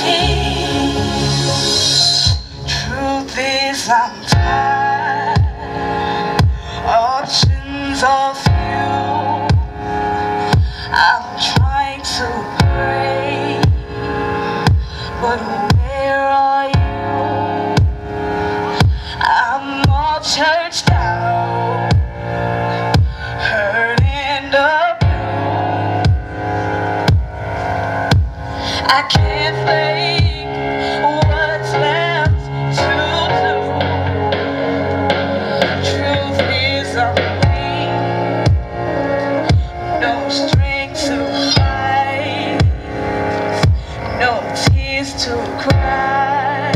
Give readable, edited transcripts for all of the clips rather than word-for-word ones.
king. Truth is, I'm tired. Options of you. I'm trying to pray, but where are you? I'm all churched out, hurt and abused. I can't think what's left to do. Truth is, I'm weak, no strength to fight, no tears to cry.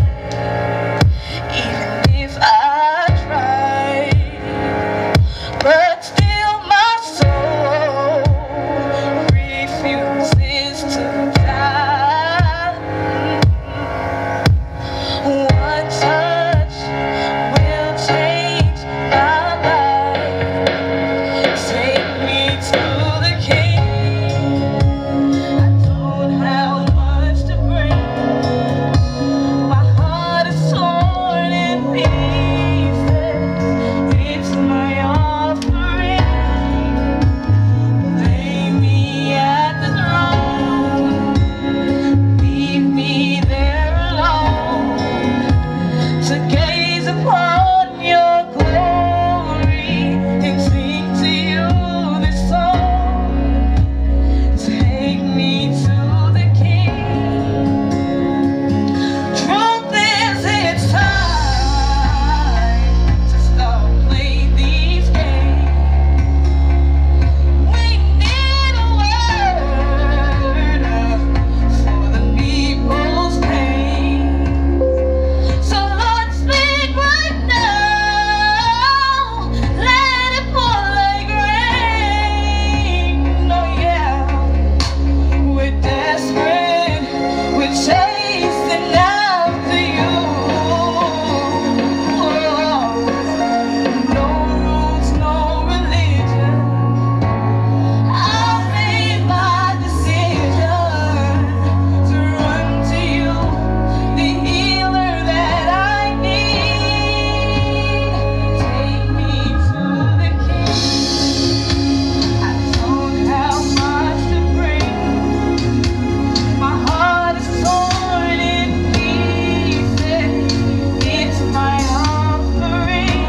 Even if I try, but still my soul refuses to die. One touch will change my life. Take me to the King. I don't have much to bring. My heart is torn in pieces. It's my offering. Lay me at the throne. Leave me there alone to gaze upon your glory and sing to you this song. Take me to the King. Truth is, it's time to stop playing these games. We need a word for the people's pain. So Lord, speak right now. Let it pour like rain. Oh yeah, we're desperate. We're chasing after you. No rules, no religion. I've made my decision to run to you, the healer that I need. Take me to the King. I don't have much to bring. My heart is torn in pieces. It's my offering.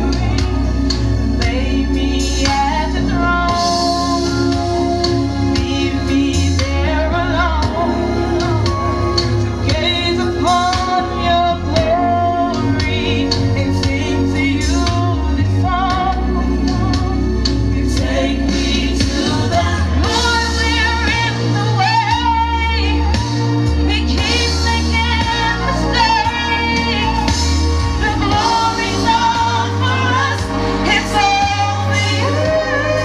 Lay me at the throne. Leave me there alone to gaze upon your glory and sing to you this song. You take me to the Lord, we're in the way. We keep making mistakes. The glory's not for us, it's all for you.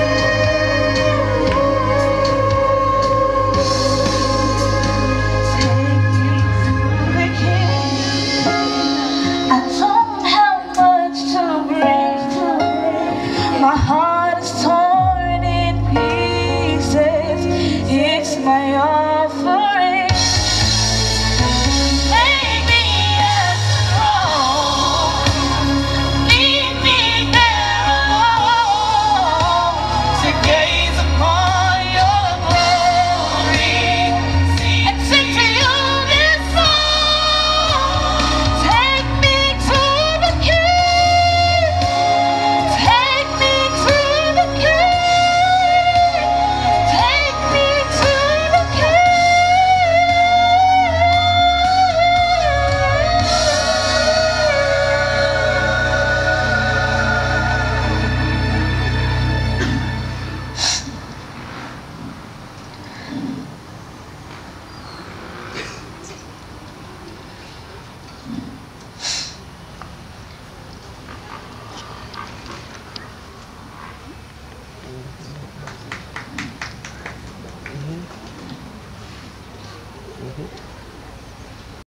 Take me to the King. I don't have much to bring. My heart is torn in pieces. It's my offering. Lay me at the throne. Leave me there alone to gaze upon your glory and sing to you this song. Take me to the King. Take me to the King. Take me to the King. Mhm.